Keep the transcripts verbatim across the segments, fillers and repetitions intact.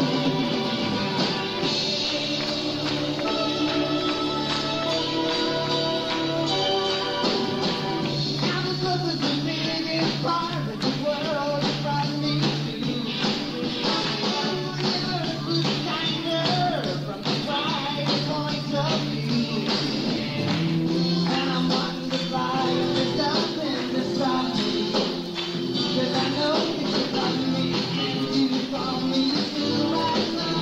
Cause I know you love me, and you call me to right now.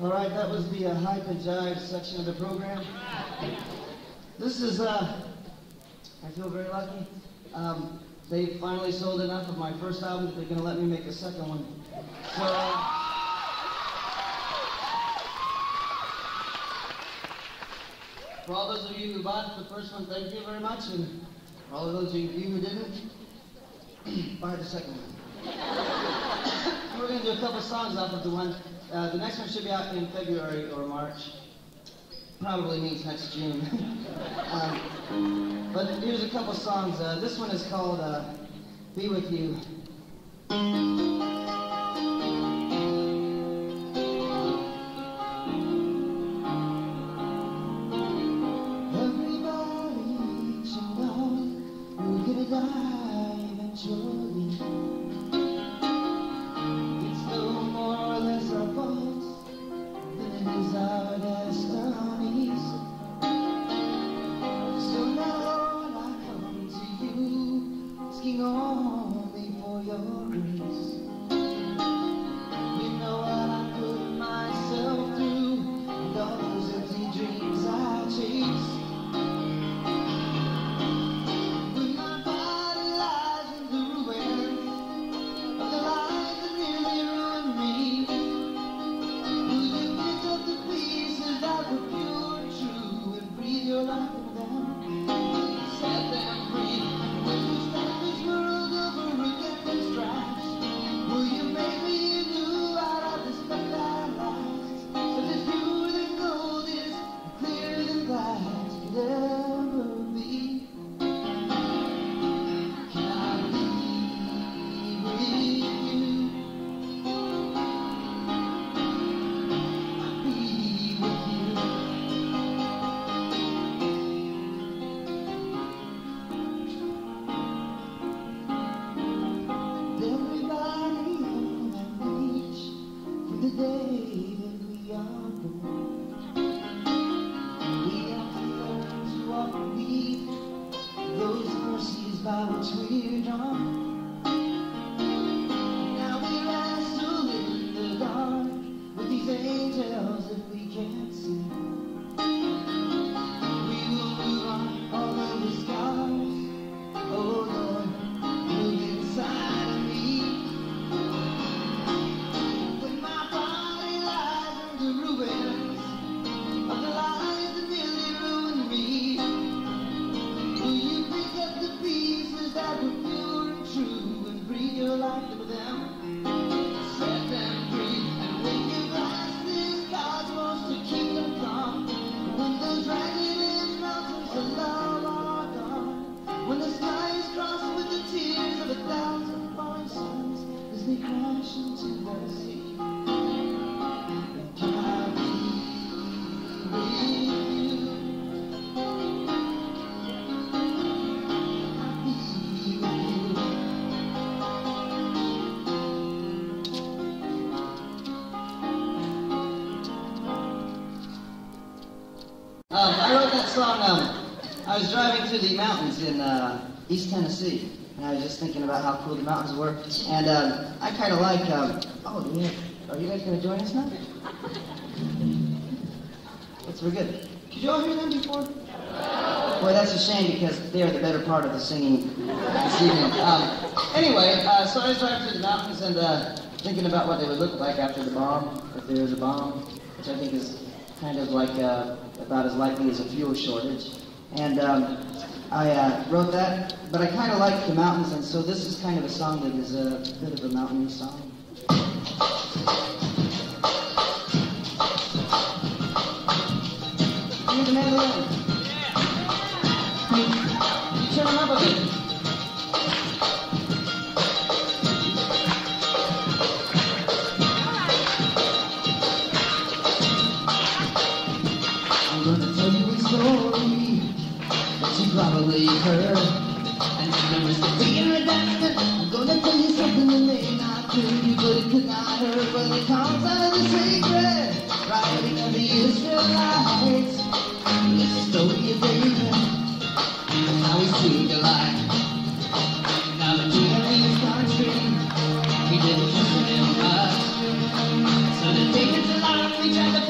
All right, that was the uh, hype and jive section of the program. This is, uh, I feel very lucky. Um, they finally sold enough of my first album that they're going to let me make a second one. So, uh, for all those of you who bought the first one, thank you very much. And for all of those of you who didn't, buy the second one. We're going to do a couple songs off of the one. Uh, the next one should be out in February or March. Probably means next June. um, but here's a couple songs. Uh, this one is called uh, Be With You. Everybody should know you're gonna die eventually. It's no more or less our fault than it is our destinies. So now I come to you, asking only for your grace. You know what I put myself through, and all those empty dreams I chase. When my body lies in the ruins of the lies that nearly ruined me, will you pick up the pieces that were pure and true and breathe your life in them? Set them free. When you start this world over again as trash, will you make me anew out of this stuff that lasts? So it's pure than gold is, clearer than glass could ever be. Can I be with you? Be with you. Everybody on that beach for the day that we are born. We have to learn to walk and weave those mercies by which we're drawn. Now we wrestle in the dark with these angels that we can't see. We will move on all of the scars. Oh Lord, move inside of me. When my body lies in the ruins of the lies that nearly ruined me, will you pick up the pieces that were pure and true and breathe your life into them? Set them free. And when you glass this cosmos to keep them calm, when those ragged edge mountains of love are gone, when the sky is crossed with the tears of a thousand falling suns as they crash into the sea, can I be with you? Be with you. Um, I wrote that song, um, I was driving through the mountains in uh, East Tennessee, and I was just thinking about how cool the mountains were, and um, I kind of like, um, oh, yeah, are you guys going to join us now? That's very good. Did you all hear them before? Boy, that's a shame because they are the better part of the singing this evening. Um, anyway, uh, so I was driving through the mountains and uh, thinking about what they would look like after the bomb, if there was a bomb, which I think is kind of like uh, about as likely as a fuel shortage. And um, I uh, wrote that, but I kind of like the mountains, and so this is kind of a song that is a bit of a mountain song. Here's the mandolin. You turn them up a bit. I'm gonna tell you a story that you probably heard, and if there is a being redundant, I'm gonna tell you something that may not kill you, but it could not hurt. But it comes out of the sacred writing of the Israelites. It's the story of David, and how he saved a life. Now the king of his country, he didn't trust him much, so the David's alive, we tried to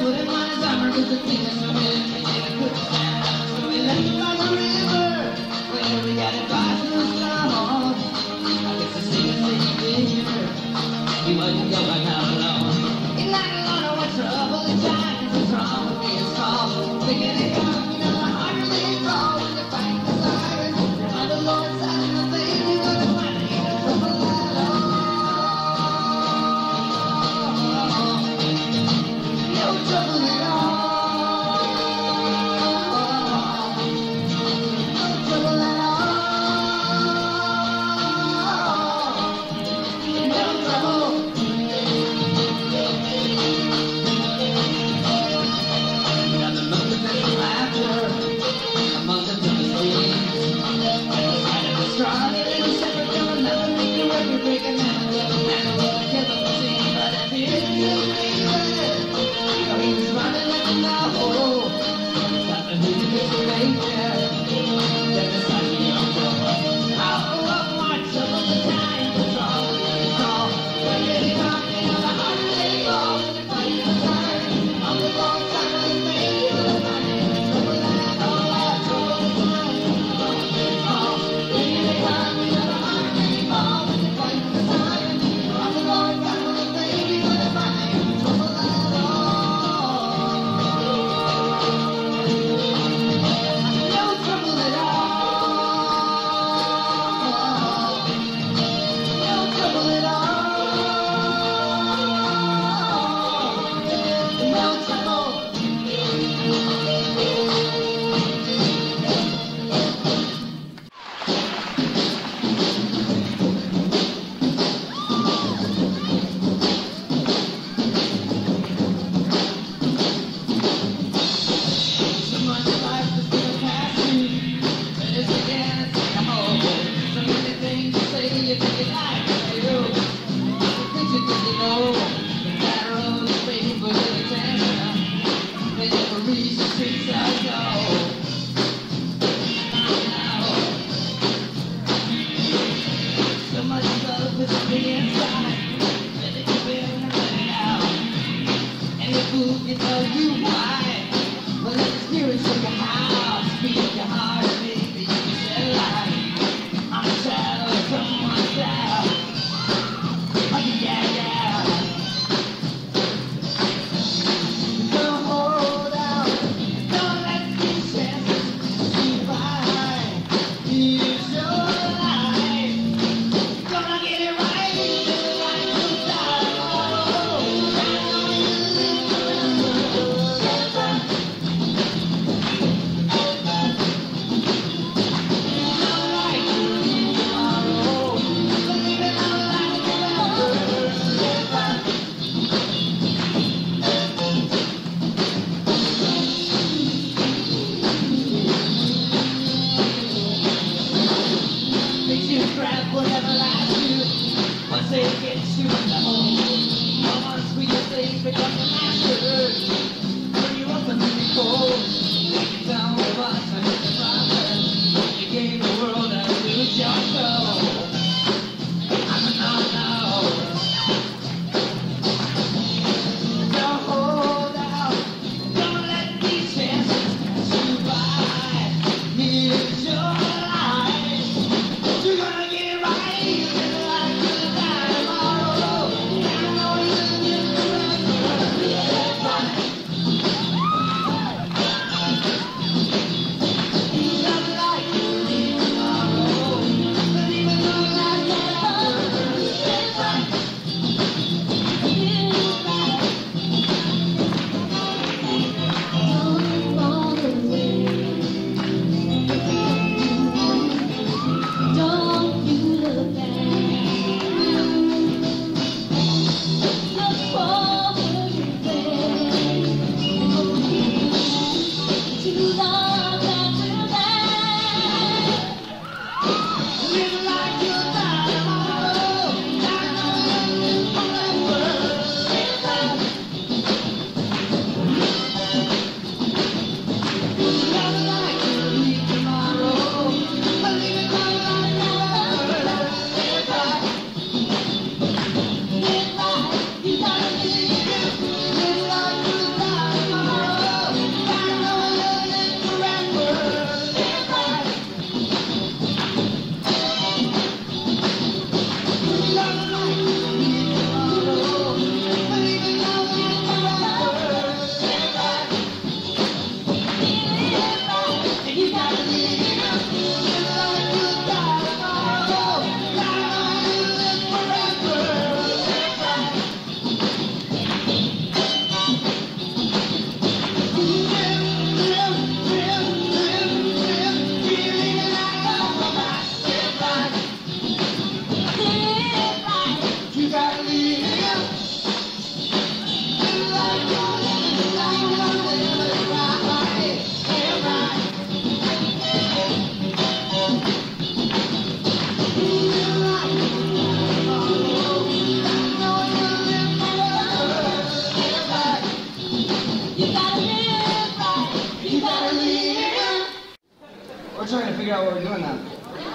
figure out what we're doing now.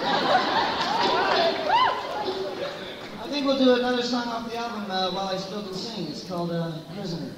I think we'll do another song off the album, uh, While I Still Can Sing. It's called uh, Prisoner.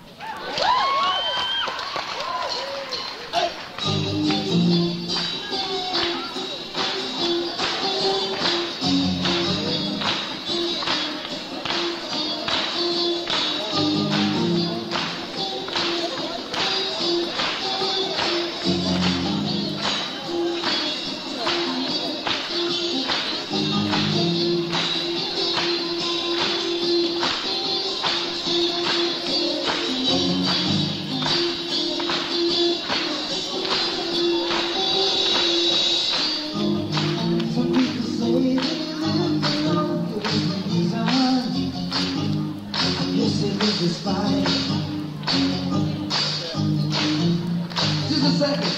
Just a second.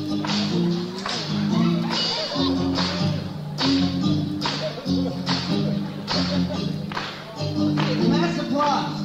Mass applause.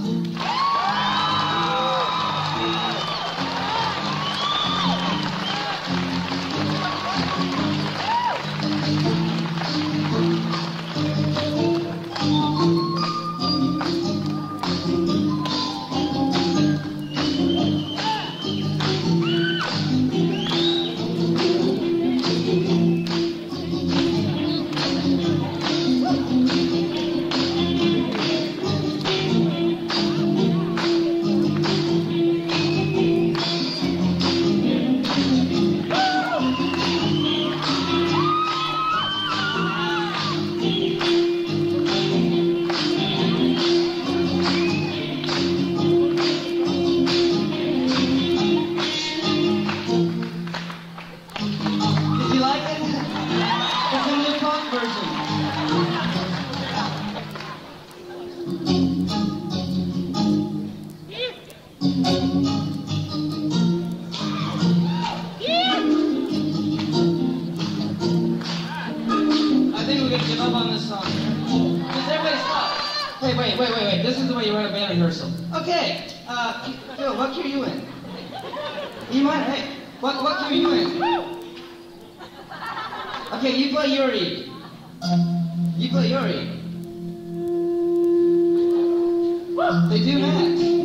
Hey, wait, wait, wait, wait. This is the way you write a band rehearsal. Okay, uh, Phil, what key are you in? You mind? Hey, what, what key are you in? Okay, you play Yuri. You play Yuri. They do match.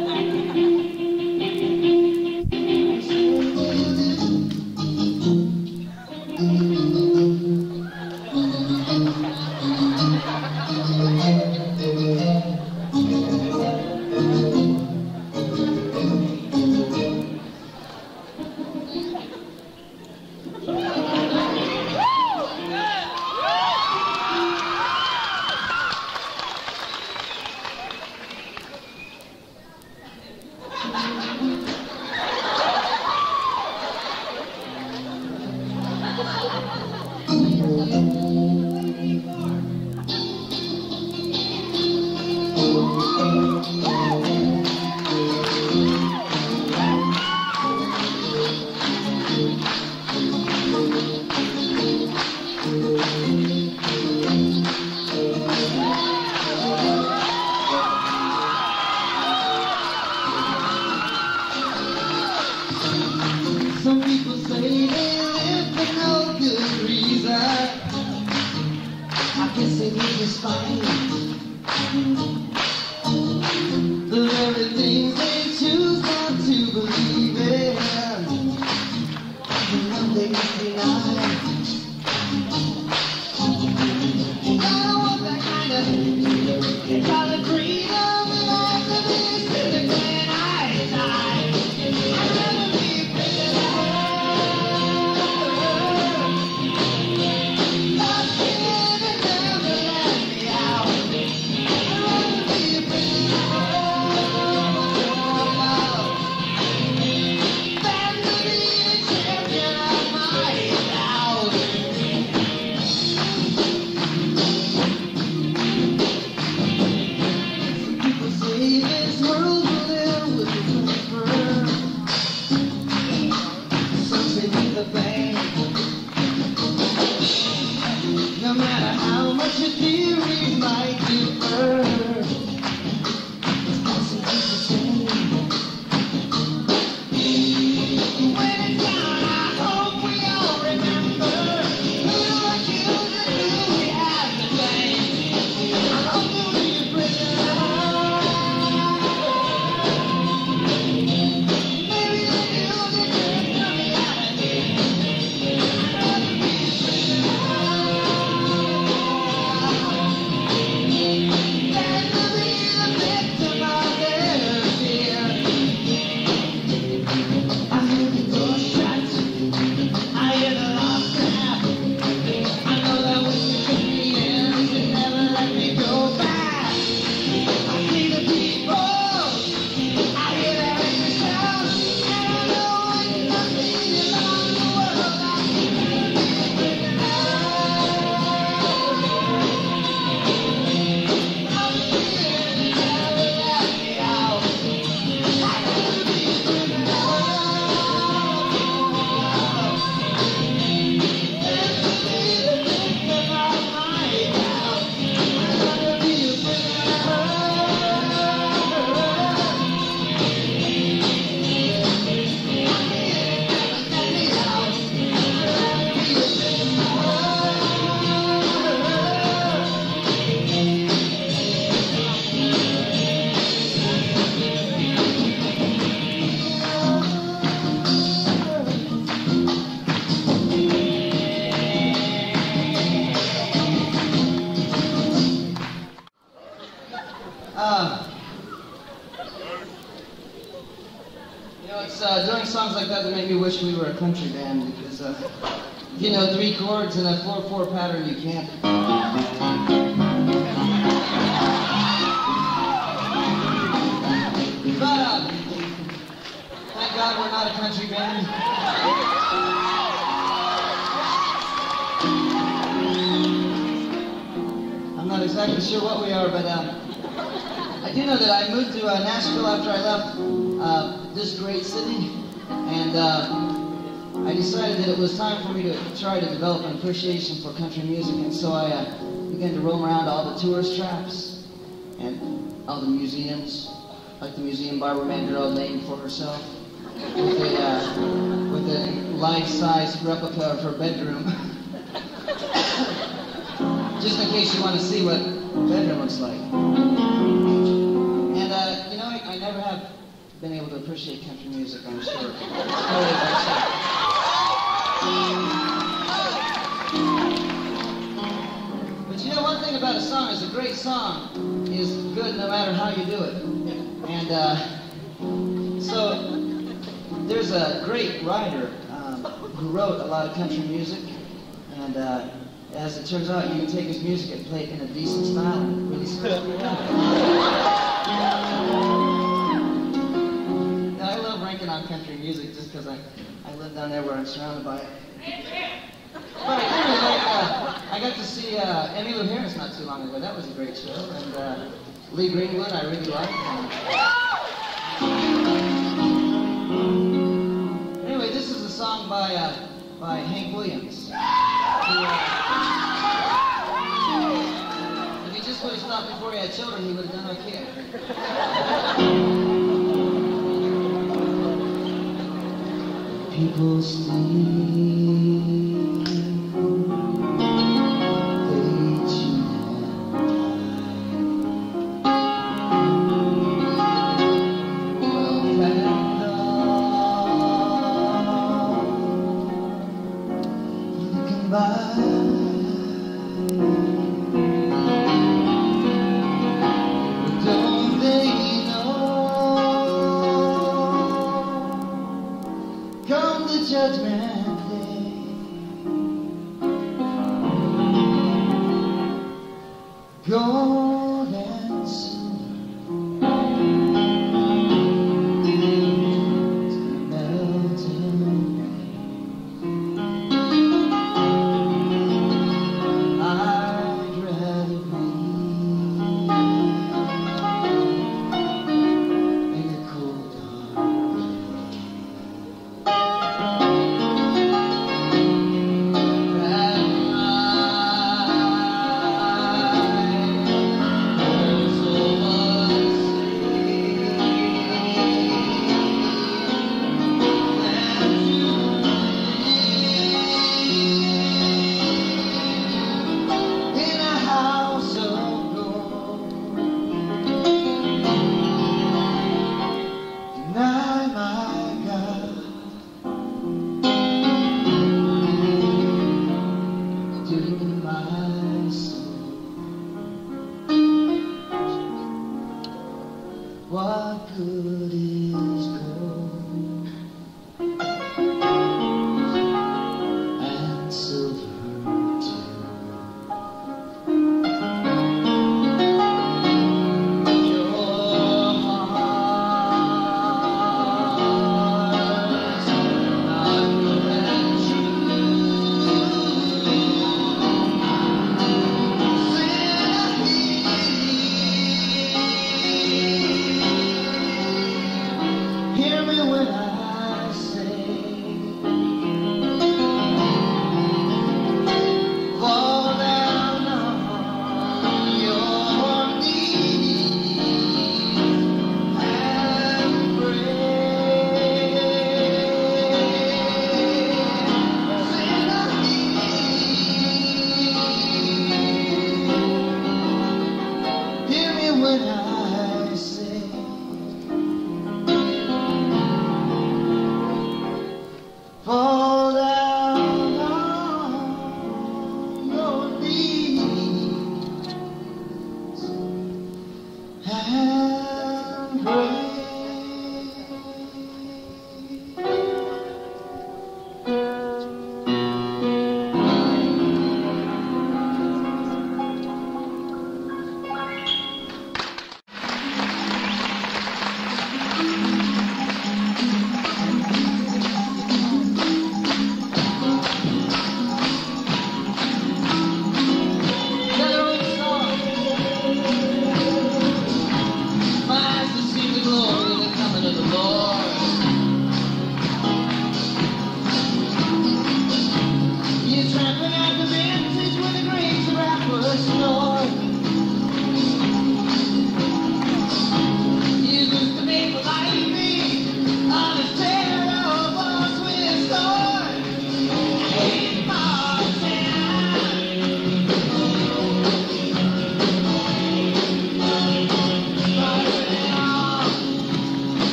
Some people say they live for no good reason. I guess they need to find the very things they choose not to believe in. And one day they deny. I don't want that kind of kind of freedom and all the things to the when I die. I'd rather be a prisoner. No matter how much your theory might differ, it's possible to say. When it's down, I hope we all remember You know, it's uh, doing songs like that that make me wish we were a country band, because uh, if you know three chords in a four four pattern, you can't. But uh, thank God we're not a country band. I'm not exactly sure what we are, but uh, I do know that I moved to uh, Nashville after I left uh, this great city, and uh, I decided that it was time for me to try to develop an appreciation for country music, and so I uh, began to roam around all the tourist traps and all the museums, like the museum Barbara Mandrell named for herself, with a, uh, with a life-size replica of her bedroom. Just in case you want to see what a bedroom looks like. And, uh, you know, I, I never have been able to appreciate country music, I'm sure. Totally But you know, one thing about a song is a great song is good no matter how you do it. And uh, so there's a great writer um, who wrote a lot of country music, and uh, as it turns out, you can take his music and play it in a decent style and it really sounds good. Now, I love ranking on country music just because I, I live down there where I'm surrounded by it. But I really like, uh, I got to see uh, Emmylou Harris not too long ago. That was a great show. And uh, Lee Greenwood, I really liked. And anyway, this is a song by, uh, by Hank Williams. Who, uh, if he just would have stopped before he had children, he would have done okay, I think. People sleep.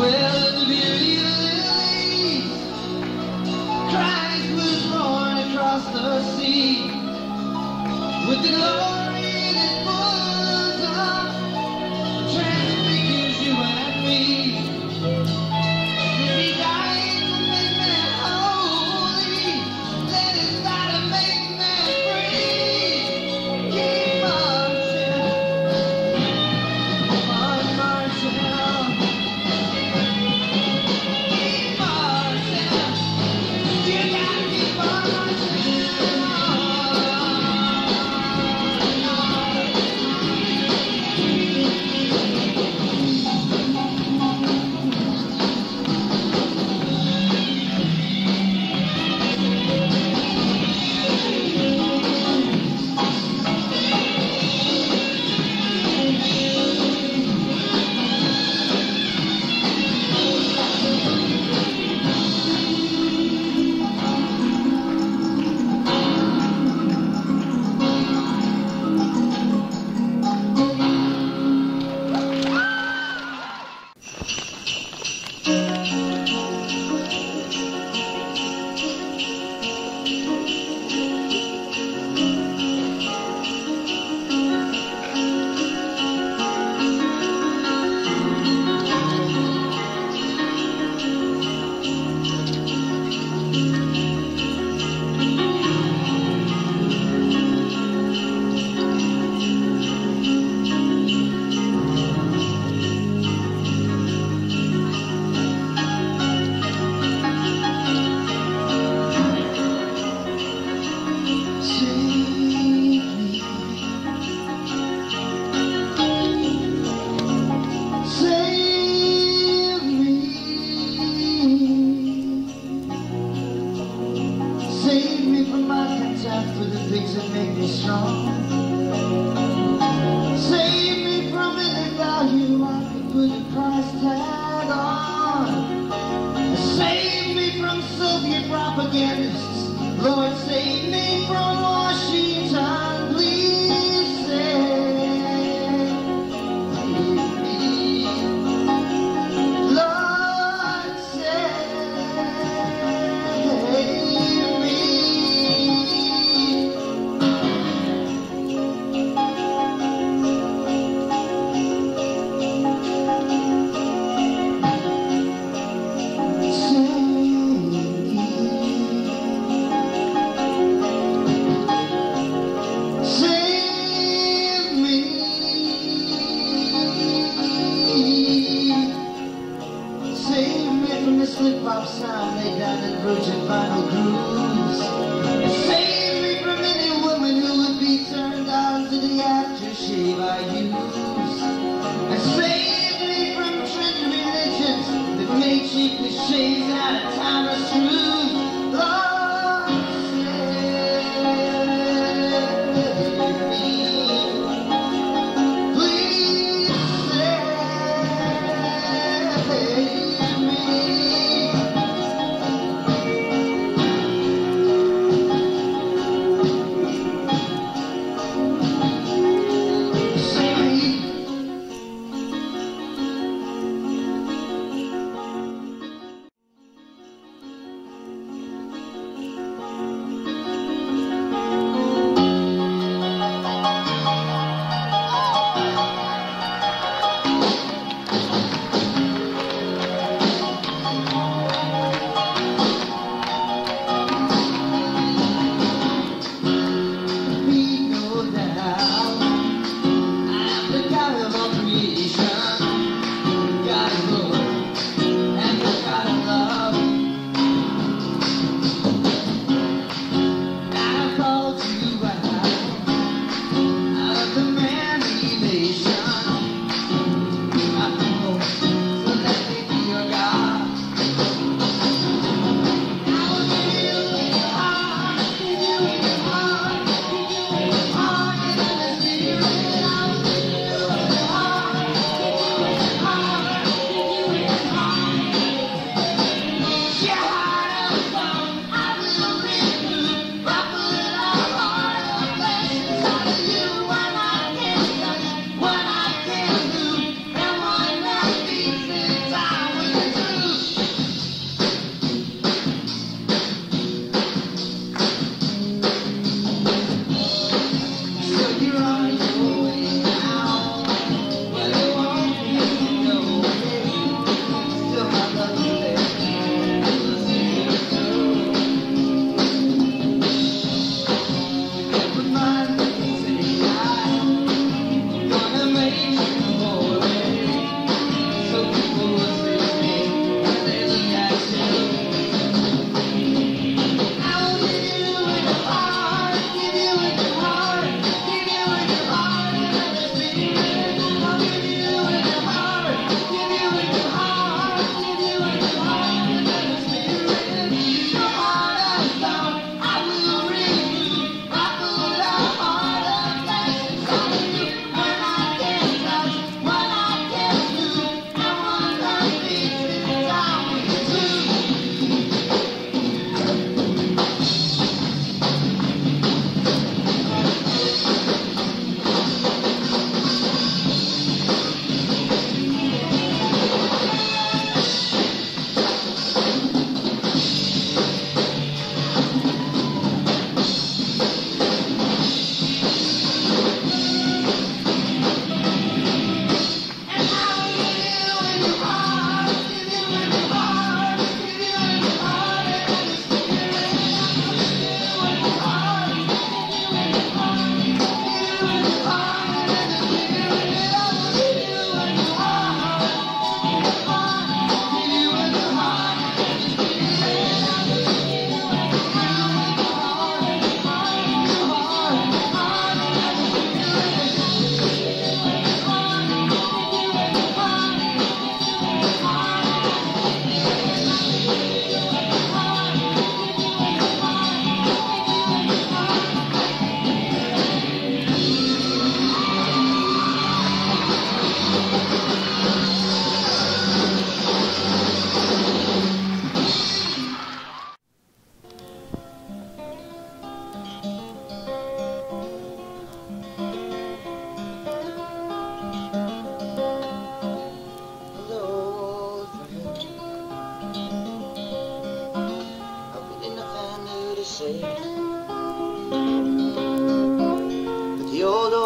Well, in the beauty of lilies, Christ was born across the sea. With the glory in his bosom, transfigures you and me. If he died to make man holy, then it's got to make man free. Keep marching, keep on marching, keep marching. You gotta keep on marching. For the things that make me strong. Save me from any value I could put a price tag on. Save me from Soviet propagandists. Lord, save me from Washington. Please save me. Lord, save me. Slip-hop sound laid down in virgin vinyl grooves. Save me from any woman who would be turned on to the aftershave I use. And save me from trendy religions that make cheap cliches out of timeless truths. Lord, save me. Please save me.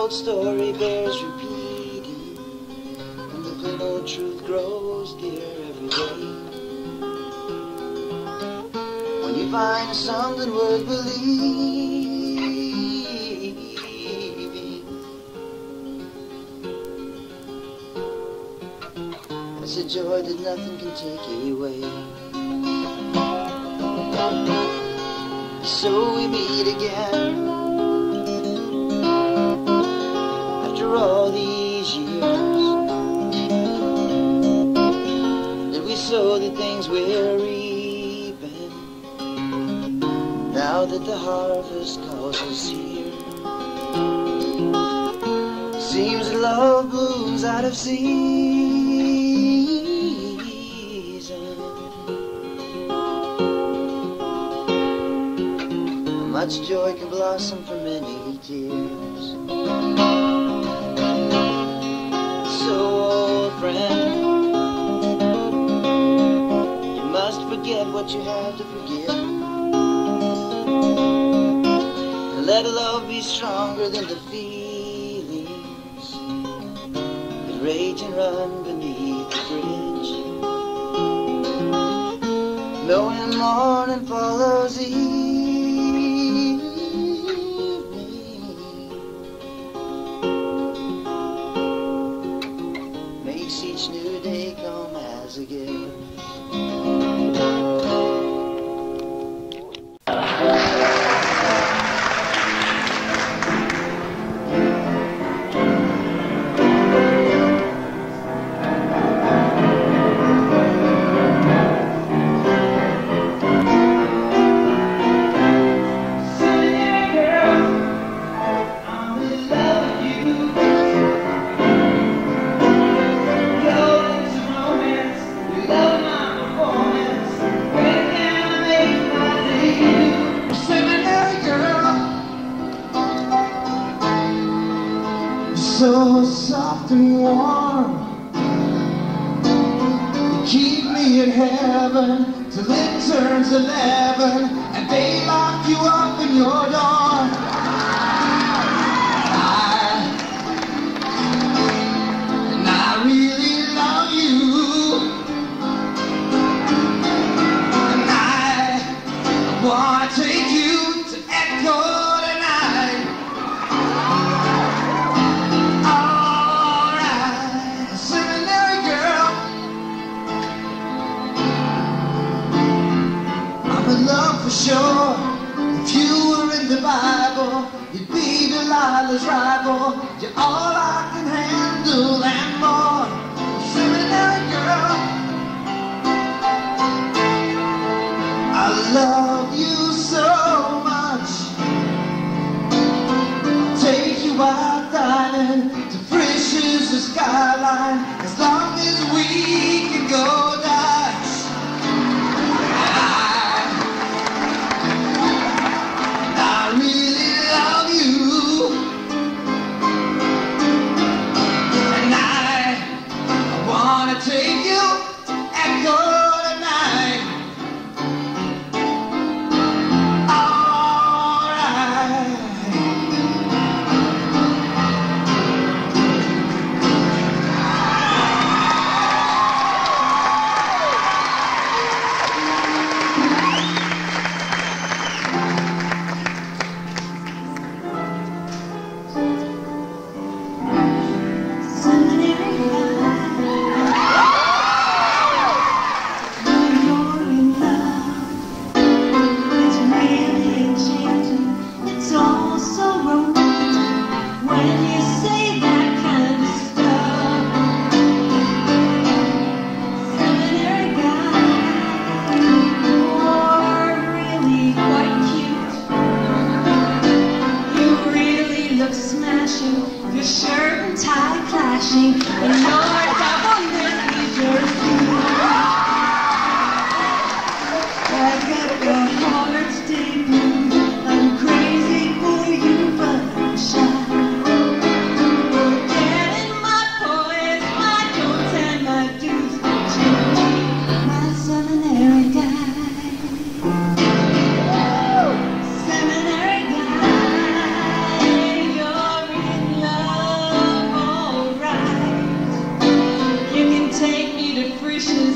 old story bears repeating, and the plain old truth grows dear every day. When you find something worth believing, it's a joy that nothing can take away. So we meet again after all these years, that we sow the things we're reaping, now that the harvest calls us here. Seems that love blooms out of season. Much joy can blossom from many tears. So, old friend, you must forget what you have to forget, and let love be stronger than the feelings that rage and run beneath the bridge. Knowing morning follows evening, each new day come as a gift. So soft and warm, you keep me in heaven till it turns eleven and they lock you up in your door. I, and I really love you, and I want to take you to Echo tonight. Love for sure. If you were in the Bible, you'd be Delilah's rival. You're all I can handle and more. Seminary girl, I love you so much. Take you out dining to Frisch's the skyline, as long as we can go Dutch. Take you to Echo tonight.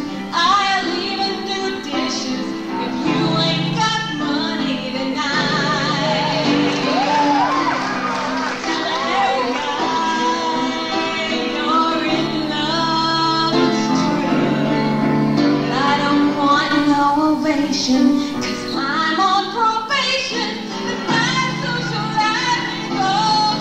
I'll even do dishes if you ain't got money tonight. Tell every guy you're in love, it's true. But I don't want no ovation, 'cause I'm on probation and my social life is gone.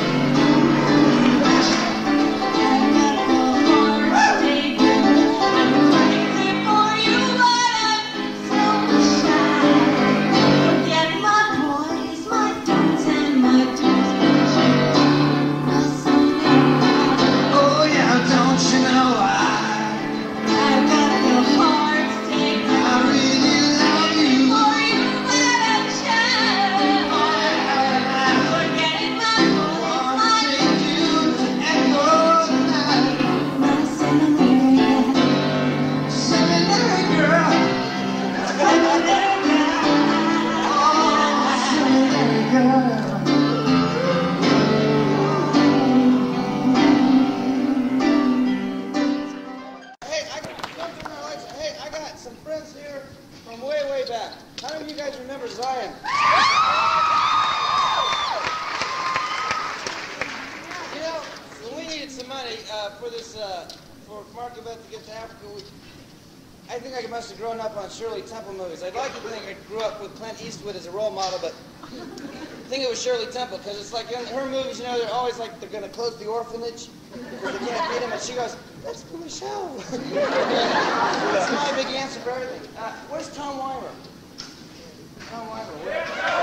I've got the heart taken. I'm crazy for you, but I'm so shy. Forget my boys, my dudes, and my dudes, but you must someday. Oh yeah, don't you know I, I've got the heart taken. I really love you. For you, but I'm shy. Forgetting my boys, Wanna my take you and go tonight. my seminary. Seminary girl. Oh, seminary girl. Hey, I got something I like. Hey, I got some friends here from way, way back. How many of you guys remember Zion? You know, when we needed some money uh, for this uh, for Mark event to get to Africa, we, I think I must have grown up on Shirley Temple movies. I'd like to think I grew up with Clint Eastwood as a role model, but I think it was Shirley Temple, because it's like in her movies, you know, they're always like they're going to close the orphanage because they can't feed them, and she goes, "Let's do a show." That's my big answer for everything. Uh, where's Tom Weimer? Tom Weimer. Where?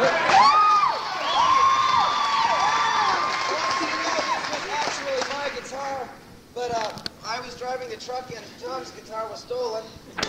This was actually my guitar, but uh, I was driving the truck and Tom's guitar was stolen.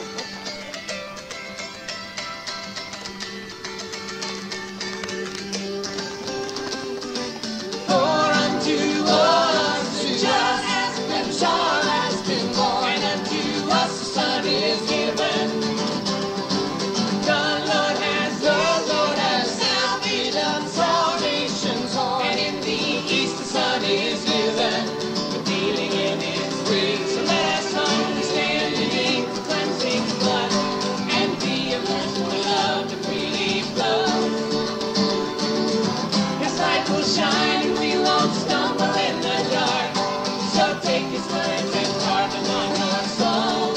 For unto us a child has been, child has been born, and unto us a son is given. The Lord has, the Lord has salvation for all nations, and in the east the sun is given, revealing in His wings. So let us understand the name for cleansing blood, and be immersed with love to freely flow. His light will shine and we won't stumble in the dark. So take His words and carve them on our soul.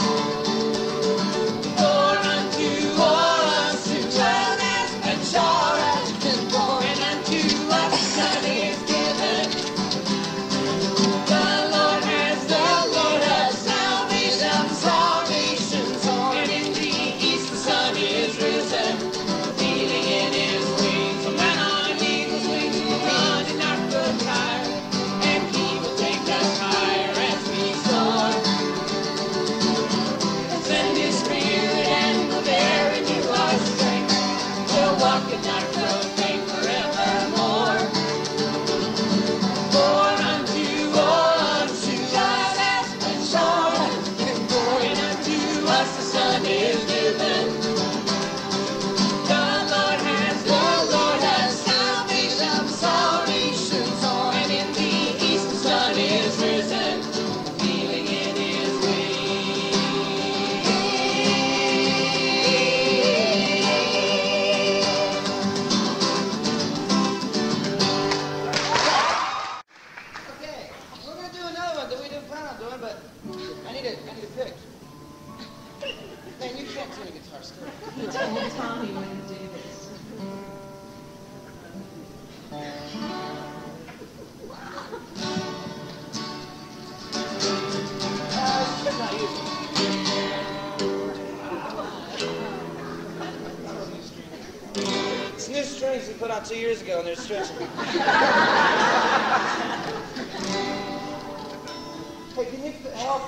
For unto us a child has, a child has been born, and unto us a son is given. The Lord has, the Lord has salvation for all nations, and in the east the sun is risen, revealing in His wings. A man on eagle's wings will run and not grow tired, and He will take us higher as we soar. Send His Spirit and will bear renew our strength. We'll walk and not grow faint forevermore. For unto us a child has been born, and unto us a son is given. The Lord has, the Lord has salvation for all nations, and in the east the sun is risen, revealing in His wings. Okay, we're gonna do another one that we didn't plan on doing, but I need a, I need a pick. Man, you can't tune a guitar still. Tell Tommy when to do this. Uh, it's not using. It's new strings we put on two years ago, and they're stretching. Hey, can you f- help?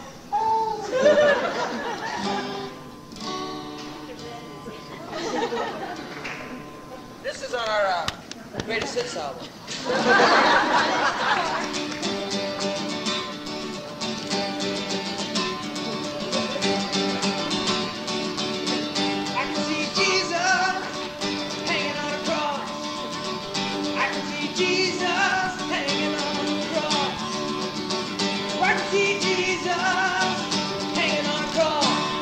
This is on our uh, greatest hits album. I can see Jesus hanging on a cross. I can see Jesus hanging on a cross. I can see Jesus hanging on a cross.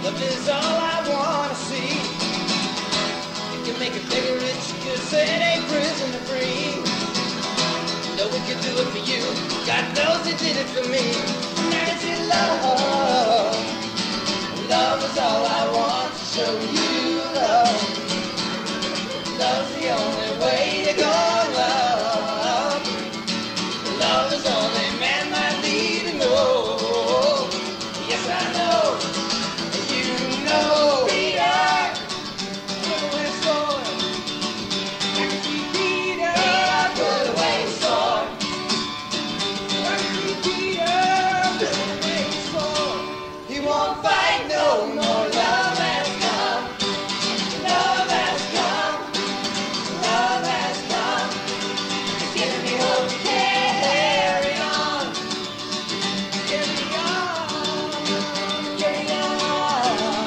Love is all I wanna see. It can make a beggar rich, it could set a prisoner free. No one could do it for you, God knows He did it for me. That's it, love. Love is all I want to show you love. Love's the only way to go, love. Love is only man might need to know. Yes, I know. You know. Peter, put away sword. I can see Peter, put away sword. I can see Peter, put away sword. He won't fight no more. Love has come. Love has come. Love has come. It's giving me hope to carry on. Carry on. Carry on.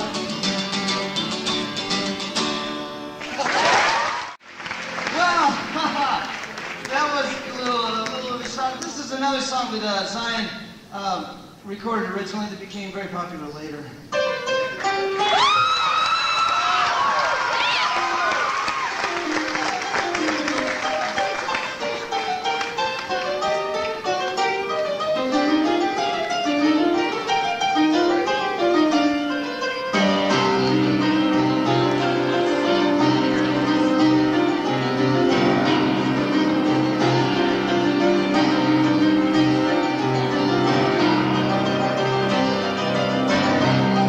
Well, that was a little, a little of a song. This is another song that uh, Zion um, recorded originally that became very popular later. Thank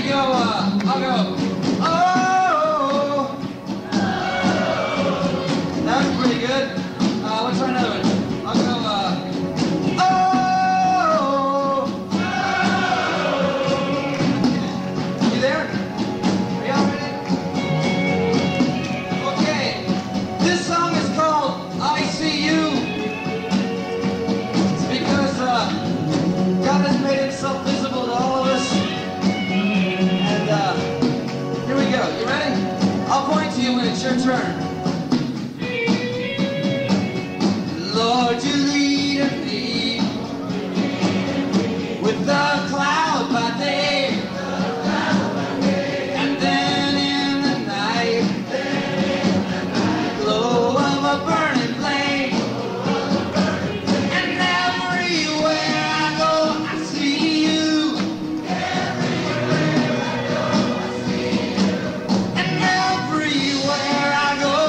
you go, uh, I'll go, oh, that was pretty good. Uh, let's try another one. I'll go, uh, oh, you there? Are y'all ready? Okay, this song is called I See You. It's because, uh, God has made himself visible to all of us. And, uh, here we go. You ready? I'll point to you when it's your turn. Lord, you lead me with the cloud by day, and then in the night, glow of a burning flame. And everywhere I go, I see you. And everywhere I go,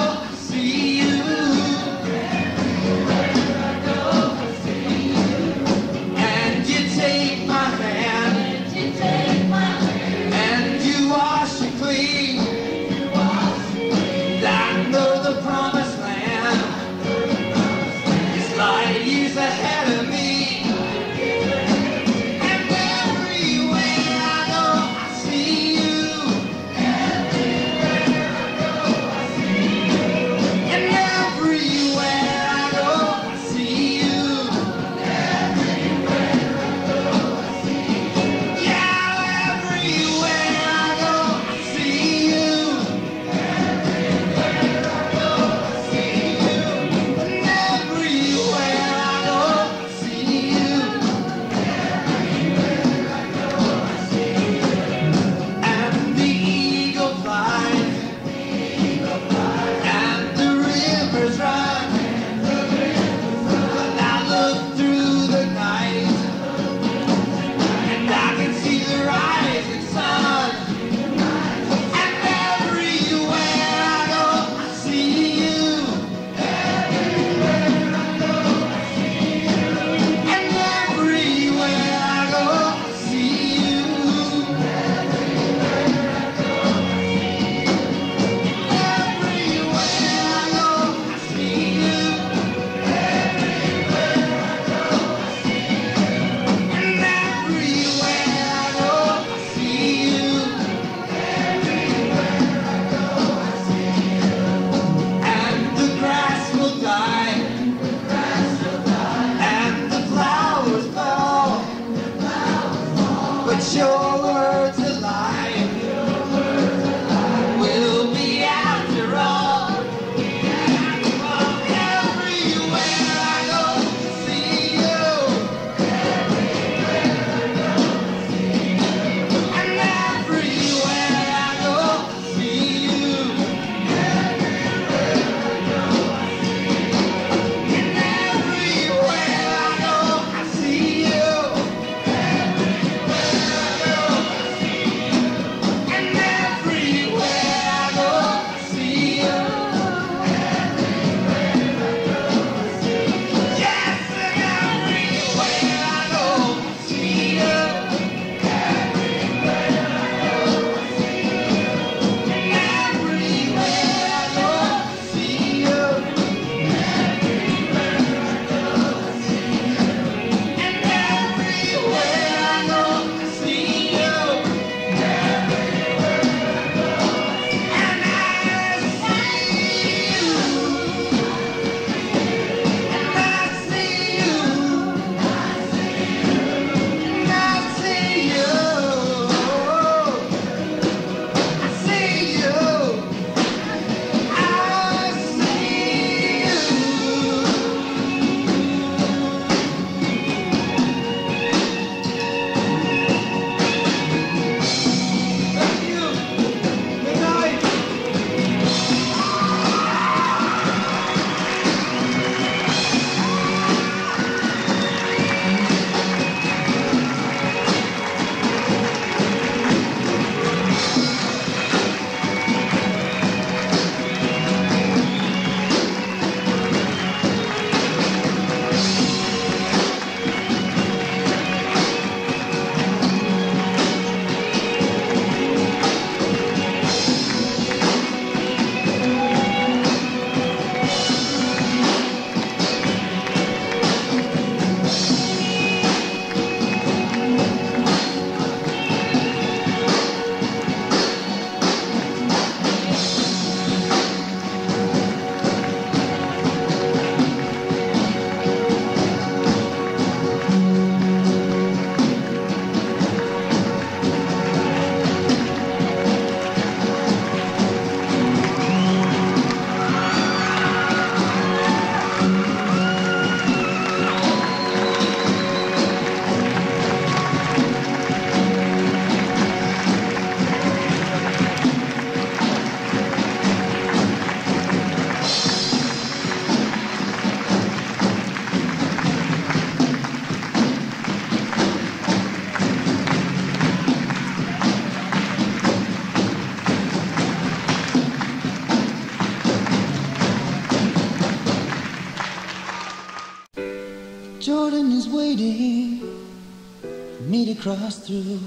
Jordan is waiting for me to cross through.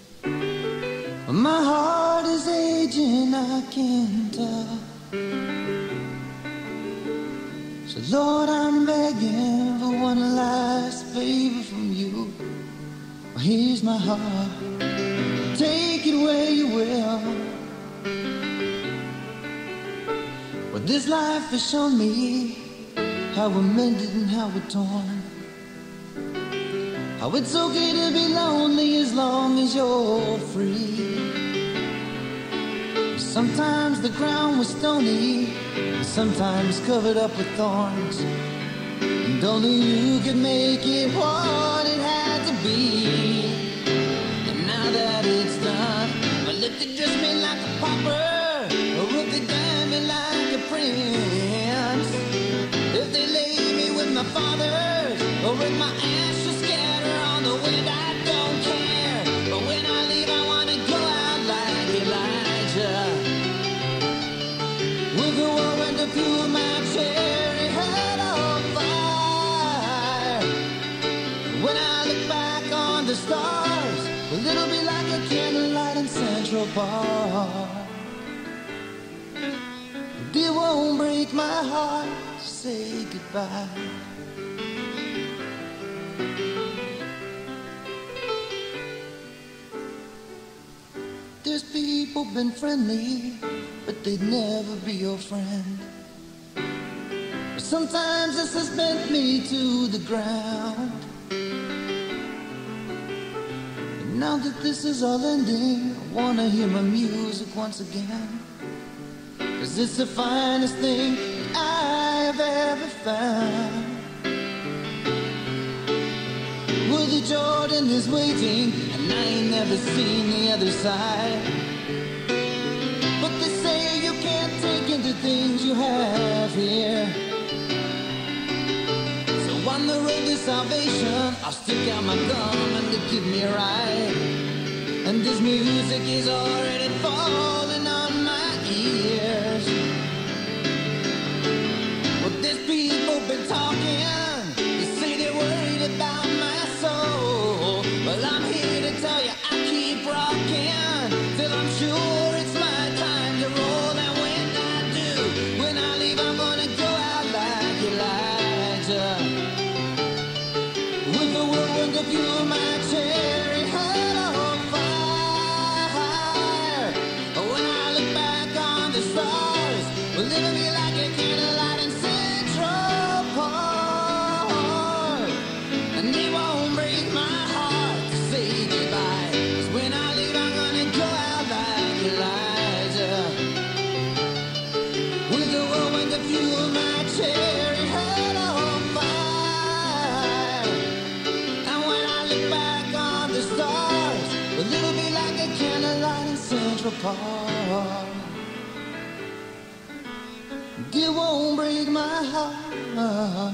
My heart is aging, I can tell. So Lord, I'm begging for one last favor from you. Well, here's my heart, take it where you will. Well, this life has shown me how we're mended and how we're torn. How it's okay to be lonely as long as you're free. Sometimes the ground was stony, sometimes covered up with thorns, and only you could make it what it had to be. And now that it's done, well, if they dress me like a pauper, or if they dye me like a prince, if they lay me with my fathers, or if my ashes scatter on the wind, I don't care. But when I leave, I want to go out like Elijah, with the whirlwind to fuel my cherry head on fire. When I look back on the stars, well, it'll be like a candlelight in Central Park. It won't break my heart to say goodbye. There's people been friendly, but they'd never be your friend. Sometimes this has bent me to the ground. And now that this is all ending, I wanna hear my music once again. 'Cause it's the finest thing I have ever found. Well, the Jordan is waiting, and I ain't never seen the other side. But they say you can't take into things you have here. So on the road to salvation, I'll stick out my gum and to give me a ride. And this music is already falling on my ears. Well, there's people been talking, they say they're worried about my soul. Well, I'm here to tell you I keep rocking till I'm sure it's my time to roll. And when I do, when I leave, I'm gonna go out like Elijah, with the whirlwind to fuel my cherry head on fire. When I look back on the stars, well, it'll be like a candlelight in Central Park. And it won't break my heart to say goodbye, 'cause when I leave, I'm gonna go out like Elijah, with the whirlwind to fuel my cherry head on fire. And when I look back on the stars, well, it'll be like a candlelight in Central Park. It won't break my heart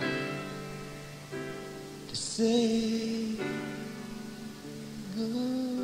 to say goodbye.